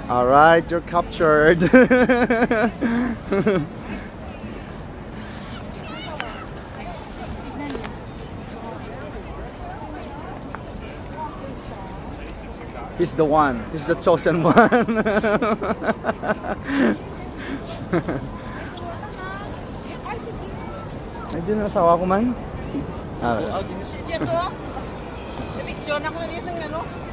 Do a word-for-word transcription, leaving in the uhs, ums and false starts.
Alright, you're captured. He's the one. He's the chosen one. Ay, di na asawa ko man. Ah, Picture na ko na niya sa ano.